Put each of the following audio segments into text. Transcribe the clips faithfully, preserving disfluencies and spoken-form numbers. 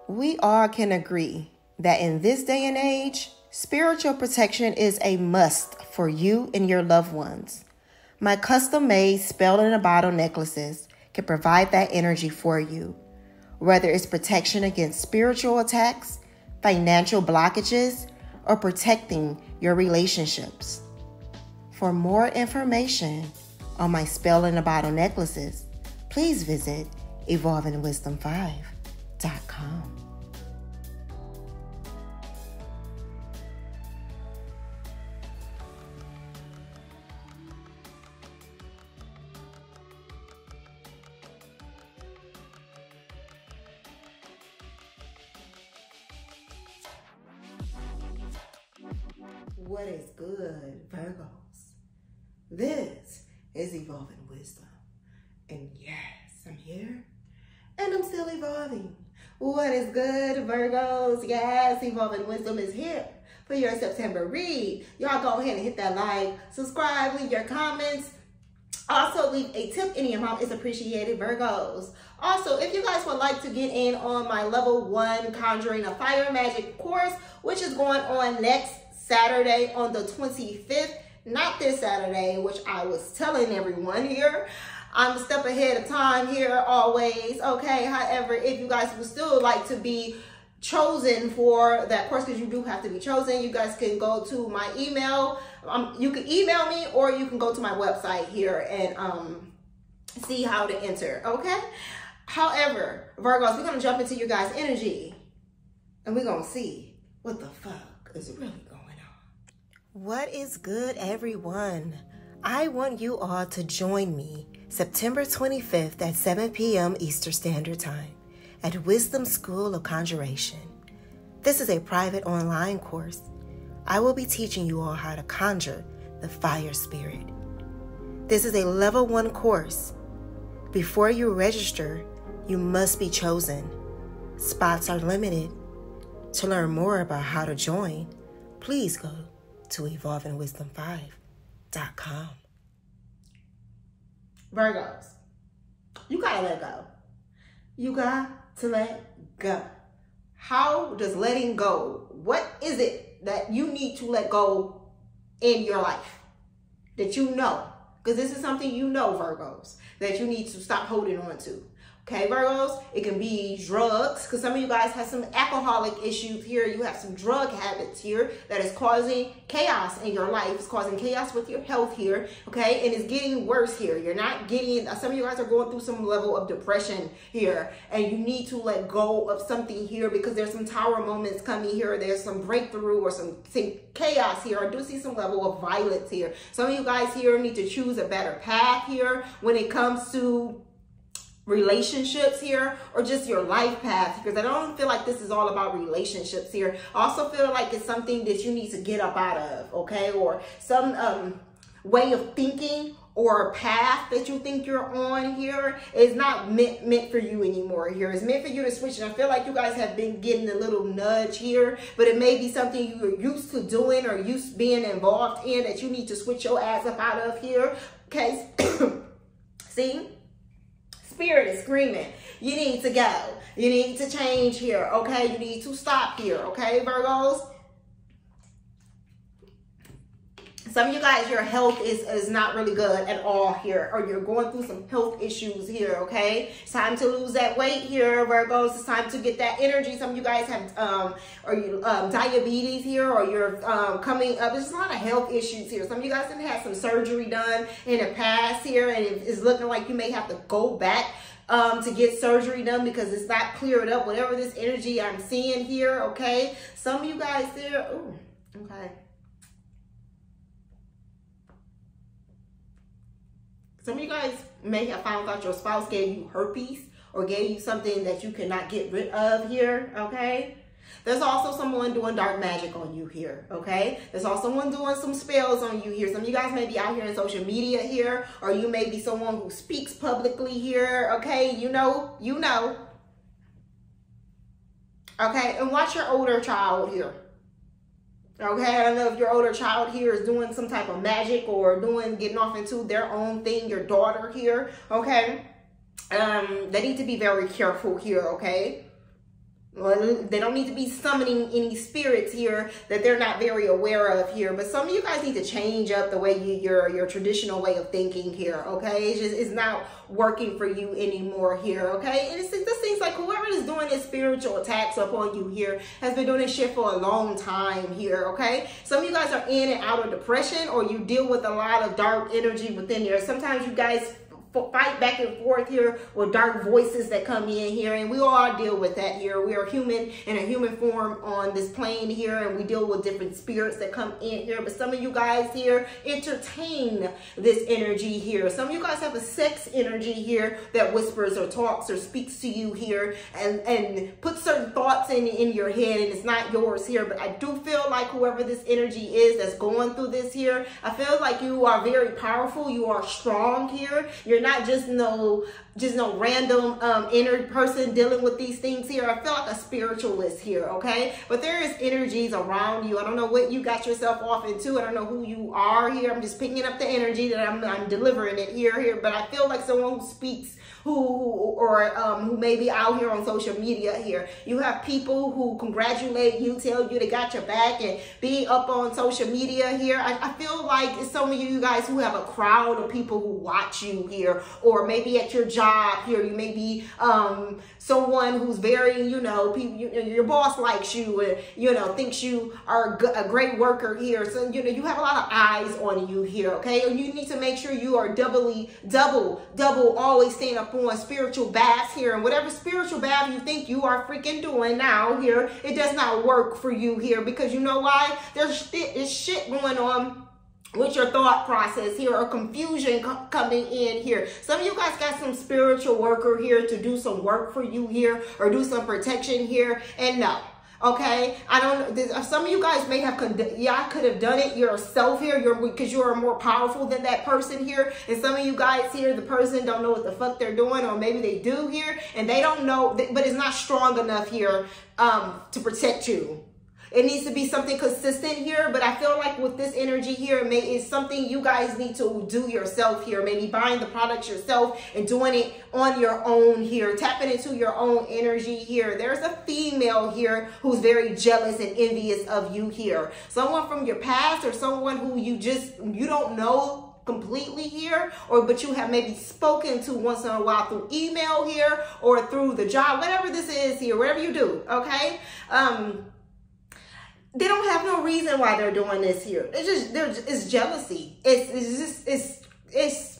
We all can agree that in this day and age, spiritual protection is a must for you and your loved ones. My custom-made spell in a bottle necklaces can provide that energy for you, whether it's protection against spiritual attacks, financial blockages, or protecting your relationships. For more information on my spell in a bottle necklaces, please visit evolving wisdom five dot com. What is good, Virgos? This is Evolving Wisdom. And yes, I'm here. And I'm still evolving. What is good, Virgos? Yes, Evolving Wisdom is here for your September read. Y'all go ahead and hit that like, subscribe, leave your comments. Also, leave a tip. Any amount is appreciated, Virgos. Also, if you guys would like to get in on my level one Conjuring a Fire Magic course, which is going on next Saturday on the twenty-fifth, not this Saturday, which I was telling everyone here. I'm a step ahead of time here always, okay? However, if you guys would still like to be chosen for that course, because you do have to be chosen, you guys can go to my email. Um, you can email me or you can go to my website here and um, see how to enter, okay? However, Virgos, we're going to jump into your guys' energy and we're going to see what the fuck is really going on. What is good, everyone? I want you all to join me September twenty-fifth at seven p m Eastern Standard Time at Wisdom School of Conjuration. This is a private online course. I will be teaching you all how to conjure the fire spirit. This is a level one course. Before you register, you must be chosen. Spots are limited. To learn more about how to join, please go to evolving wisdom five dot com. Virgos, you gotta let go. You got to let go. How does letting go, what is it that you need to let go in your life that you know? Because this is something you know, Virgos, that you need to stop holding on to. Okay, Virgos, it can be drugs, because some of you guys have some alcoholic issues here. You have some drug habits here that is causing chaos in your life. It's causing chaos with your health here, okay? And it's getting worse here. You're not getting, some of you guys are going through some level of depression here, and you need to let go of something here because there's some tower moments coming here. There's some breakthrough or some, some chaos here. I do see some level of violence here. Some of you guys here need to choose a better path here when it comes to relationships here, or just your life path, because I don't feel like this is all about relationships here. I also feel like it's something that you need to get up out of, okay? Or some um, way of thinking or path that you think you're on here is not meant, meant for you anymore here. It's meant for you to switch. And I feel like you guys have been getting a little nudge here, but it may be something you were used to doing or used to being involved in that you need to switch your ass up out of here, okay? See? Spirit is screaming, you need to go. You need to change here, okay? You need to stop here, okay, Virgos? Some of you guys, your health is, is not really good at all here, or you're going through some health issues here, okay? It's time to lose that weight here, Virgos. It's time to get that energy. Some of you guys have um, or you, um, diabetes here, or you're um, coming up. There's a lot of health issues here. Some of you guys have had some surgery done in the past here, and it's looking like you may have to go back Um, to get surgery done because it's not cleared up. Whatever this energy I'm seeing here, okay? Some of you guys there, ooh, okay. Some of you guys may have found out your spouse gave you herpes or gave you something that you cannot get rid of here, okay? There's also someone doing dark magic on you here, okay? There's also someone doing some spells on you here. Some of you guys may be out here in social media here, or you may be someone who speaks publicly here, okay? You know, you know. Okay, and watch your older child here. Okay, I don't know if your older child here is doing some type of magic or doing, getting off into their own thing, your daughter here, okay? Um, they need to be very careful here, okay? Well, they don't need to be summoning any spirits here that they're not very aware of here. But some of you guys need to change up the way you, your your traditional way of thinking here, okay? It's just it's not working for you anymore here, okay? And it's, it just seems like whoever is doing this spiritual attacks upon you here has been doing this shit for a long time here, okay? Some of you guys are in and out of depression, or you deal with a lot of dark energy within there. Sometimes you guys fight back and forth here with dark voices that come in here, and we all deal with that here. We are human in a human form on this plane here, and we deal with different spirits that come in here. But some of you guys here entertain this energy here. Some of you guys have a sex energy here that whispers or talks or speaks to you here, and and puts certain thoughts in in your head, and it's not yours here. But I do feel like whoever this energy is that's going through this here, I feel like you are very powerful. You are strong here. You're not just no just no random um inner person dealing with these things here. I feel like a spiritualist here, okay? But there is energies around you. I don't know what you got yourself off into. I don't know who you are here. I'm just picking up the energy that I'm, I'm delivering it here here. But I feel like someone who speaks who or um who may be out here on social media here. You have people who congratulate you, tell you they got your back, and be up on social media here. I, I feel like it's some of you guys who have a crowd of people who watch you here, or maybe at your job here, you may be um someone who's very, you know, people, you, your boss likes you and, you know, thinks you are a great worker here. So, you know, you have a lot of eyes on you here, okay? And you need to make sure you are doubly, double, double, always staying up on spiritual baths here. And whatever spiritual bath you think you are freaking doing now here, it does not work for you here, because you know why? There's, there's shit going on with your thought process here, or confusion co coming in here. Some of you guys got some spiritual worker here to do some work for you here, or do some protection here, and no. Okay, I don't. Some of you guys may have, yeah, I could have done it yourself here. You're because you're more powerful than that person here, and some of you guys here, the person don't know what the fuck they're doing, or maybe they do here, and they don't know, but it's not strong enough here um, to protect you. It needs to be something consistent here, but I feel like with this energy here, it may, it's something you guys need to do yourself here. Maybe buying the products yourself and doing it on your own here. Tapping into your own energy here. There's a female here who's very jealous and envious of you here. Someone from your past, or someone who you just, you don't know completely here, or but you have maybe spoken to once in a while through email here, or through the job, whatever this is here, whatever you do, okay? Um... They don't have no reason why they're doing this here. It's just, they're, it's jealousy. It's, it's just, it's, it's,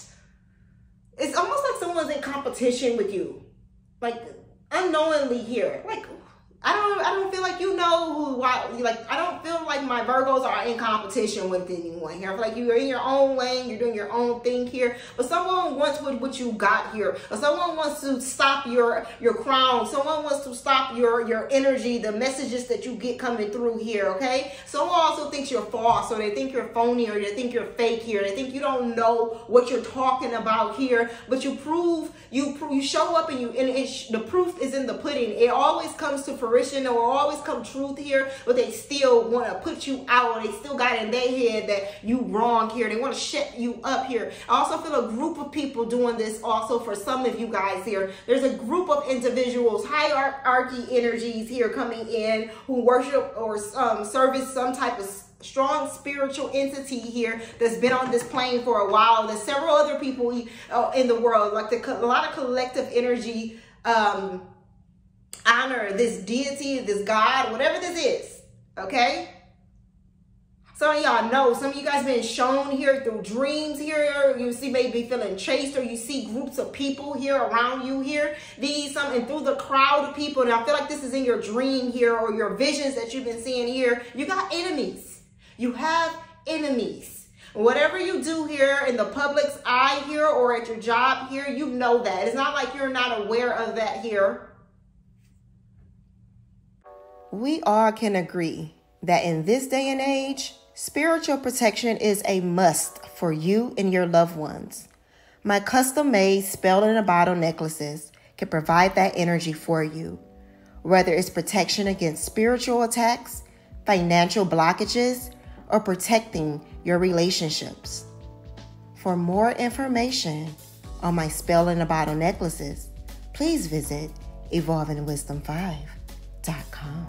it's almost like someone's in competition with you, like unknowingly here. Like, I don't, I don't feel like you know who, why, like, I don't feel like my Virgos are in competition with anyone here. I feel like you're in your own lane, you're doing your own thing here, but someone wants what, what you got here, or someone wants to stop your, your crown, someone wants to stop your, your energy, the messages that you get coming through here, okay? Someone also thinks you're false, or they think you're phony, or they think you're fake here, they think you don't know what you're talking about here, but you prove, you, you show up and you, and it, the proof is in the pudding. It always comes to fruition. Or always come truth here, but they still want to put you out, or they still got in their head that you wrong here. They want to shut you up here. I also feel a group of people doing this also for some of you guys here. There's a group of individuals, hierarchy energies here coming in, who worship or um, service some type of strong spiritual entity here that's been on this plane for a while. There's several other people uh, in the world, like the, a lot of collective energy um honor this deity, this God, whatever this is, okay? Some of y'all know, some of you guys been shown here through dreams here. You see maybe feeling chased, or you see groups of people here around you here. These, some, and through the crowd of people, and I feel like this is in your dream here, or your visions that you've been seeing here. You got enemies. You have enemies. Whatever you do here in the public's eye here, or at your job here, you know that. It's not like you're not aware of that here. We all can agree that in this day and age, spiritual protection is a must for you and your loved ones. My custom-made Spell in a Bottle necklaces can provide that energy for you, whether it's protection against spiritual attacks, financial blockages, or protecting your relationships. For more information on my Spell in a Bottle necklaces, please visit Evolving Wisdom five. dot com.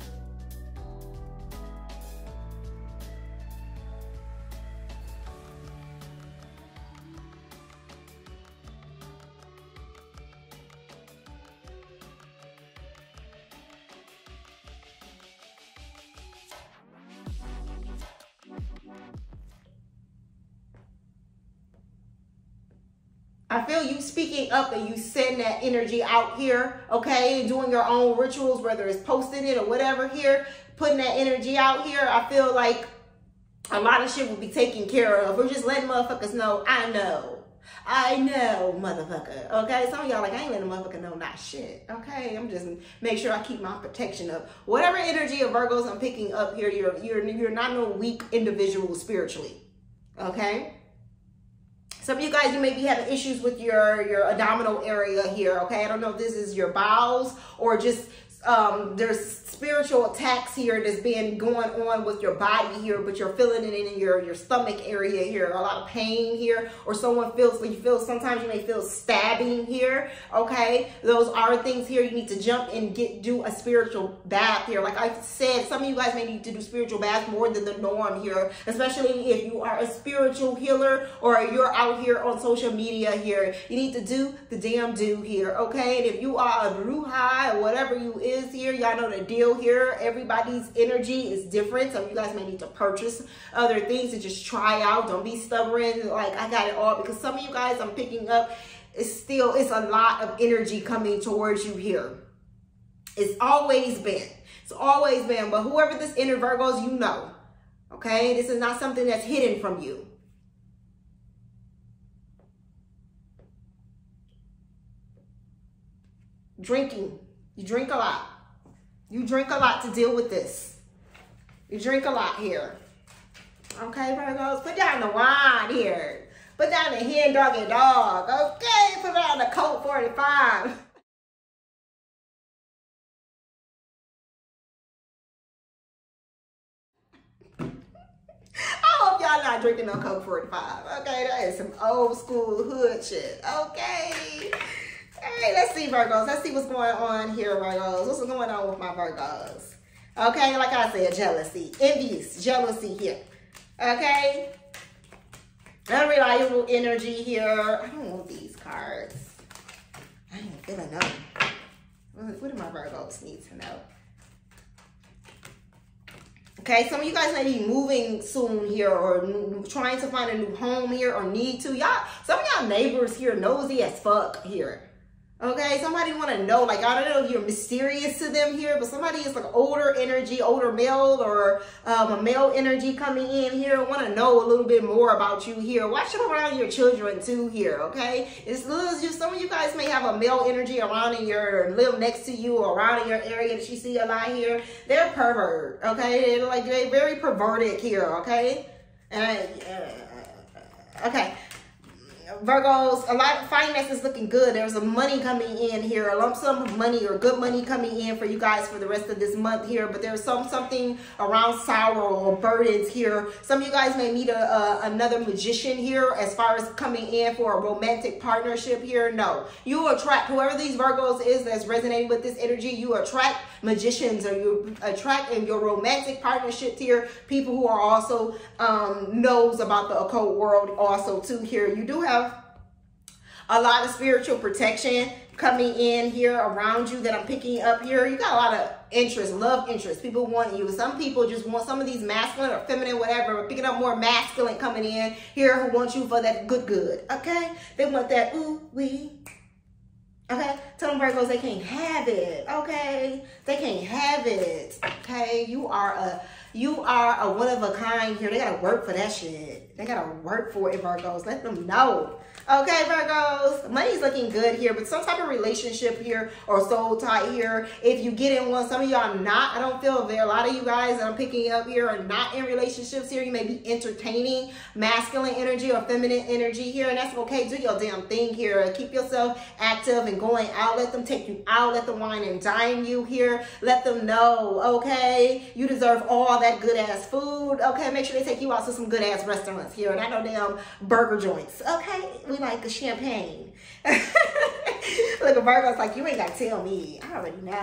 I feel you speaking up and you send that energy out here, okay? Doing your own rituals, whether it's posting it or whatever here, putting that energy out here. I feel like a lot of shit will be taken care of. We're just letting motherfuckers know, I know. I know, motherfucker, okay? Some of y'all like, I ain't letting a motherfucker know not shit, okay? I'm just make sure I keep my protection up. Whatever energy of Virgos I'm picking up here, you're, you're, you're not no weak individual spiritually, okay? Some of you guys, you may be having issues with your, your abdominal area here, okay? I don't know if this is your bowels or just um, there's spiritual attacks here that's been going on with your body here, but you're feeling it in your, your stomach area here, a lot of pain here, or someone feels, you feel, sometimes you may feel stabbing here, okay? Those are things here you need to jump and get, do a spiritual bath here. Like I said, some of you guys may need to do spiritual bath more than the norm here, especially if you are a spiritual healer or you're out here on social media here. You need to do the damn do here, okay? And if you are a bruja or whatever you is here, y'all know the deal here. Everybody's energy is different. Some of you guys may need to purchase other things to just try out. Don't be stubborn like I got it all, because some of you guys I'm picking up is still, it's a lot of energy coming towards you here. It's always been. It's always been. But whoever this inner Virgos, you know. Okay? This is not something that's hidden from you. Drinking. You drink a lot. You drink a lot to deal with this. You drink a lot here. Okay, Virgos? Put down the wine here. Put down the hen dog and dog. Okay? Put down the Colt forty-five. I hope y'all not drinking no Coke forty-five. Okay, that is some old school hood shit. Okay. All right, let's see, Virgos. Let's see what's going on here, Virgos. What's going on with my Virgos? Okay, like I said, jealousy, envious, jealousy here. Okay. Unreliable energy here. I don't want these cards. I ain't feeling them. What, what do my Virgos need to know? Okay, some of you guys may be moving soon here or trying to find a new home here or need to. Y'all, some of y'all neighbors here nosy as fuck here. Okay, somebody want to know, like, I don't know if you're mysterious to them here, but somebody is like older energy, older male or um, a male energy coming in here, want to know a little bit more about you here. Watch them around your children too here, okay? It's just some of you guys may have a male energy around in your, live next to you or around in your area that you see a lot here. They're pervert, okay? They're like, they're very perverted here, okay? And, uh, okay. Virgos, a lot of finances looking good. There's a money coming in here, a lump sum of money or good money coming in for you guys for the rest of this month here. But there's some something around sorrow or burdens here. Some of you guys may meet a, a another magician here as far as coming in for a romantic partnership here. No, you attract whoever these Virgos is that's resonating with this energy. You attract magicians, or you attract in your romantic partnerships here people who are also um knows about the occult world also too here. You do have a lot of spiritual protection coming in here around you that I'm picking up here. You got a lot of interest, love interest. People want you. Some people just want some of these masculine or feminine, whatever. We're picking up more masculine coming in here who want you for that good, good. Okay? They want that ooh, wee. Okay? Tell them Virgos they can't have it. Okay? They can't have it. Okay? You are a, you are a one of a kind here. They got to work for that shit. They got to work for it, Virgos. Let them know. Okay, Virgos, money's looking good here, but some type of relationship here or soul tie here. If you get in one, some of y'all not. I don't feel there. A lot of you guys that I'm picking up here are not in relationships here. You may be entertaining masculine energy or feminine energy here, and that's okay. Do your damn thing here. Keep yourself active and going out. Let them take you out. Let them wine and dine you here. Let them know, okay, you deserve all that good ass food. Okay, make sure they take you out to some good ass restaurants here, and I know damn burger joints. Okay, we like a champagne. Look, a Virgo's like, you ain't got to tell me. I already know.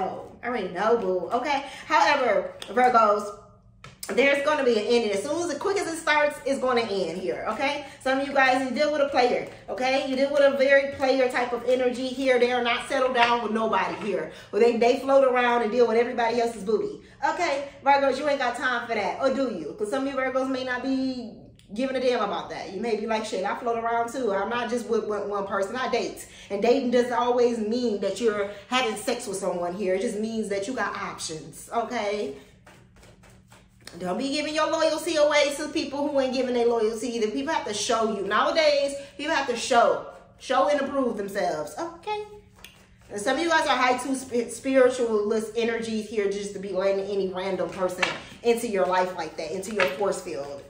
I already know, boo. Okay. However, Virgos, there's going to be an ending. As soon as, the quick as it starts, it's going to end here, okay? Some of you guys, you deal with a player, okay? You deal with a very player type of energy here. They are not settled down with nobody here. Well, they, they float around and deal with everybody else's booty. Okay, Virgos, you ain't got time for that. Or do you? Because some of you Virgos may not be giving a damn about that. You may be like, shit, I float around too. I'm not just with one, one person. I date. And dating doesn't always mean that you're having sex with someone here. It just means that you got options, okay? Don't be giving your loyalty away to people who ain't giving their loyalty either. People have to show you. Nowadays, people have to show. Show and approve themselves. Okay. And some of you guys are high to spiritualist energies here just to be letting any random person into your life like that, into your force field.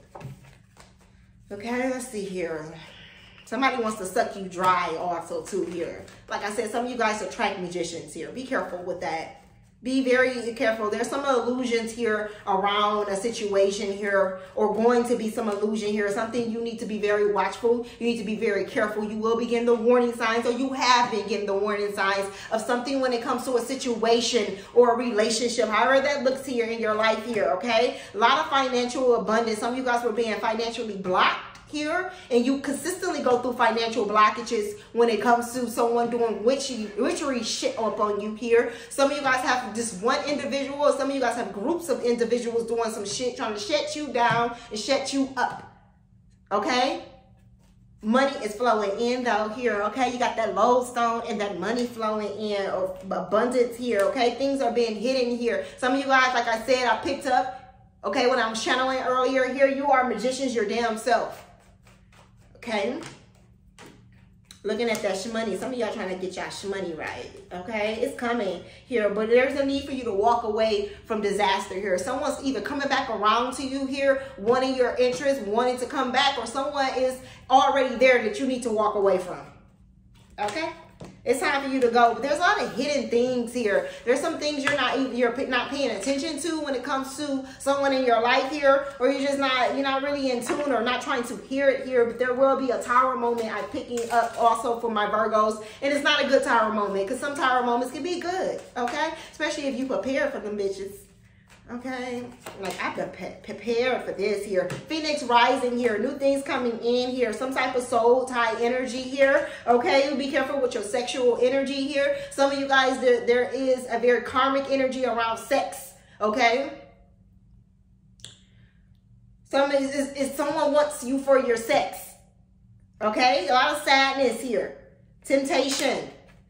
Okay, let's see here. Somebody wants to suck you dry also too here. Like I said, some of you guys attract magicians here. Be careful with that. Be very careful. There's some illusions here around a situation here, or going to be some illusion here. Something you need to be very watchful. You need to be very careful. You will be getting the warning signs, or you have been getting the warning signs of something when it comes to a situation or a relationship, however that looks here in your life here, okay? A lot of financial abundance. Some of you guys were being financially blocked here, and you consistently go through financial blockages when it comes to someone doing witchy, witchery shit up on you here. Some of you guys have just one individual, some of you guys have groups of individuals doing some shit, trying to shut you down and shut you up, okay? Money is flowing in though here, okay? You got that lodestone and that money flowing in, or abundance here, okay? Things are being hidden here. Some of you guys, like I said, I picked up, okay, when I was channeling earlier here, you are magicians your damn self. Okay, looking at that shmoney. Some of y'all trying to get y'all shmoney right. Okay, it's coming here, but there's a need for you to walk away from disaster here. Someone's either coming back around to you here, wanting your interest, wanting to come back, or someone is already there that you need to walk away from. Okay, it's time for you to go. But there's a lot of hidden things here. There's some things you're not you're not paying attention to when it comes to someone in your life here, or you're just not you're not really in tune or not trying to hear it here. But there will be a tower moment I'm picking up also for my Virgos, and it's not a good tower moment, because some tower moments can be good, okay? Especially if you prepare for them bitches. Okay, like I prepared for this here. Phoenix rising here, new things coming in here, some type of soul tie energy here. Okay, be careful with your sexual energy here. Some of you guys, there, there is a very karmic energy around sex. Okay, some is, is, is someone wants you for your sex. Okay, a lot of sadness here, temptation.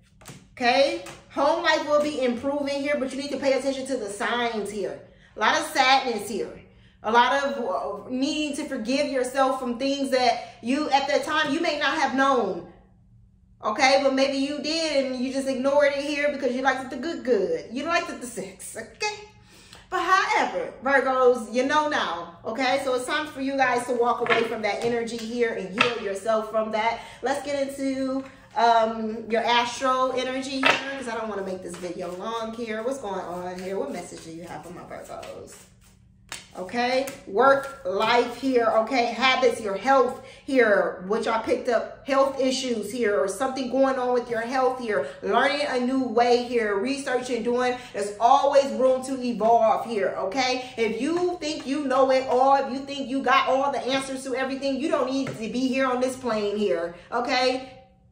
Okay, home life will be improving here, but you need to pay attention to the signs here. A lot of sadness here. A lot of needing to forgive yourself from things that you, at that time, you may not have known. Okay, but maybe you did and you just ignored it here because you liked it the good good. You liked it the sex, okay? But however, Virgos, you know now, okay? So it's time for you guys to walk away from that energy here and heal yourself from that. Let's get into um your astral energy here, because I don't want to make this video long here. What's going on here? What message do you have for my Virgos? Okay, work life here, okay, habits, your health here, which I picked up, health issues here, or something going on with your health here, learning a new way here, researching, doing. There's always room to evolve here, okay? If you think you know it all, if you think you got all the answers to everything, you don't need to be here on this plane here, okay?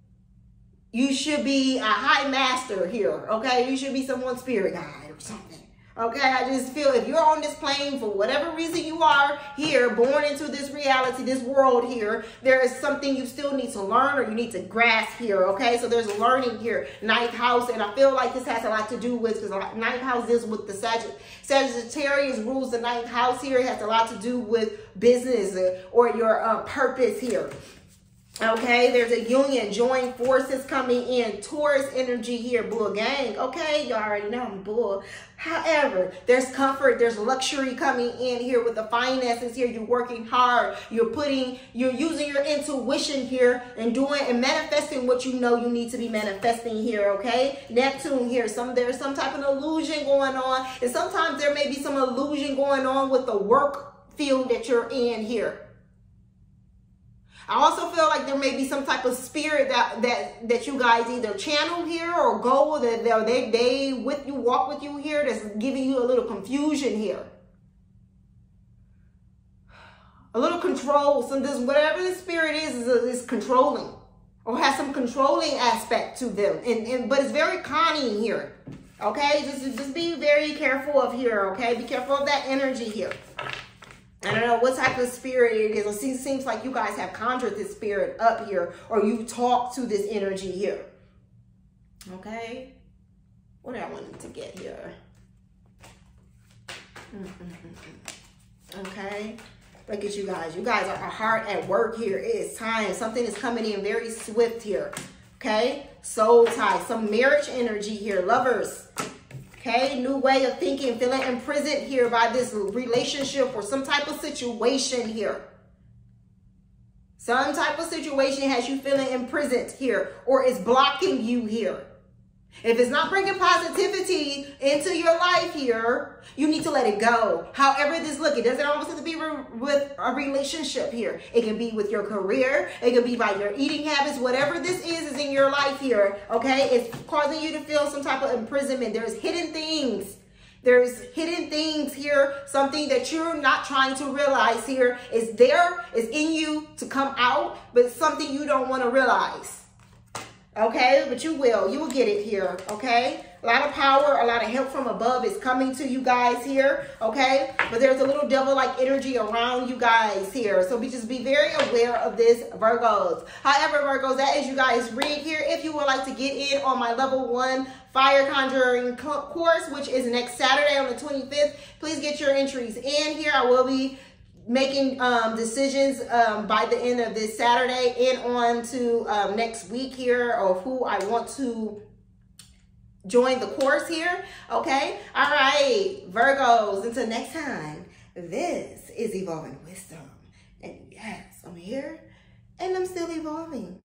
You should be a high master here, okay? You should be someone's spirit guide or something, okay? I just feel if you're on this plane for whatever reason you are here, born into this reality, this world here, there is something you still need to learn or you need to grasp here, okay? So there's learning here, ninth house, and I feel like this has a lot to do with, because ninth house is with the Sagitt Sagittarius rules the ninth house here. It has a lot to do with business or your uh, purpose here. Okay, there's a union, join forces coming in, Taurus energy here, bull gang. Okay, you already know I'm bull. However, there's comfort, there's luxury coming in here with the finances here. You're working hard, you're putting, you're using your intuition here and doing and manifesting what you know you need to be manifesting here, okay? Neptune here, some there's some type of illusion going on, and sometimes there may be some illusion going on with the work field that you're in here. I also feel like there may be some type of spirit that that that you guys either channel here or go that they they with you, walk with you here, that's giving you a little confusion here. A little control, some this whatever the spirit is is, is controlling or has some controlling aspect to them. And, and but it's very conning here. Okay, just just be very careful of here. Okay, be careful of that energy here. I don't know what type of spirit it is. It seems, seems like you guys have conjured this spirit up here, or you talk to this energy here. Okay, what do I want to get here? Mm-mm-mm-mm. Okay. Look at you guys. You guys are hard at work here. It is time. Something is coming in very swift here. Okay. Soul tie. Some marriage energy here. Lovers. Okay. New way of thinking. Feeling imprisoned here by this relationship or some type of situation here. Some type of situation has you feeling imprisoned here or is blocking you here. If it's not bringing positivity into your life here, you need to let it go. However this look, it doesn't always have to be with a relationship here. It can be with your career. It can be by your eating habits. Whatever this is, is in your life here, okay? It's causing you to feel some type of imprisonment. There's hidden things. There's hidden things here. Something that you're not trying to realize here is there, is in you to come out, but it's something you don't want to realize. Okay, but you will. You will get it here, okay? A lot of power, a lot of help from above is coming to you guys here, okay? But there's a little devil-like energy around you guys here. So be just be very aware of this, Virgos. However, Virgos, that is you guys read here. If you would like to get in on my level one fire conjuring course, which is next Saturday on the twenty-fifth, please get your entries in here. I will be making um, decisions um, by the end of this Saturday and on to um, next week here of who I want to join the course here. Okay. All right, Virgos, until next time, this is Evolving Wisdom. And yes, I'm here and I'm still evolving.